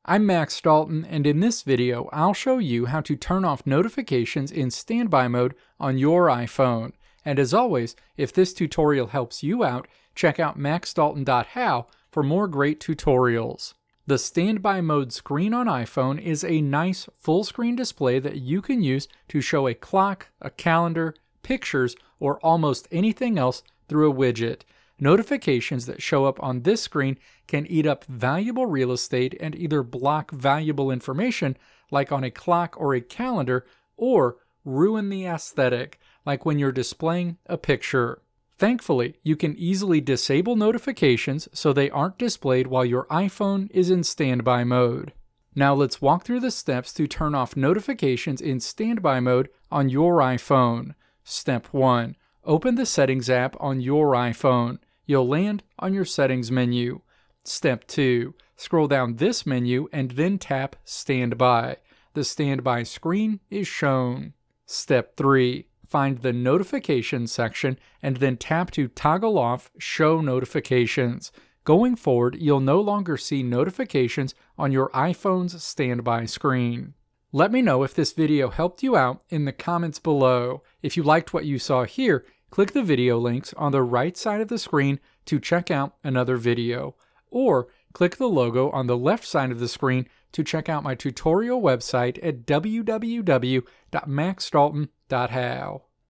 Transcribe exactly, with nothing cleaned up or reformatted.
I'm Max Dalton, and in this video I'll show you how to turn off notifications in standby mode on your iPhone. And as always, if this tutorial helps you out, check out max dalton dot how for more great tutorials. The standby mode screen on iPhone is a nice full screen display that you can use to show a clock, a calendar, pictures, or almost anything else through a widget. Notifications that show up on this screen can eat up valuable real estate and either block valuable information, like on a clock or a calendar, or ruin the aesthetic, like when you're displaying a picture. Thankfully, you can easily disable notifications so they aren't displayed while your iPhone is in standby mode. Now let's walk through the steps to turn off notifications in standby mode on your iPhone. Step one. Open the Settings app on your iPhone. You'll land on your Settings menu. Step two. Scroll down this menu and then tap Standby. The standby screen is shown. Step three. Find the Notifications section and then tap to toggle off Show Notifications. Going forward, you'll no longer see notifications on your iPhone's standby screen. Let me know if this video helped you out in the comments below. If you liked what you saw here, click the video links on the right side of the screen to check out another video. Or click the logo on the left side of the screen to check out my tutorial website at w w w dot max dalton dot how.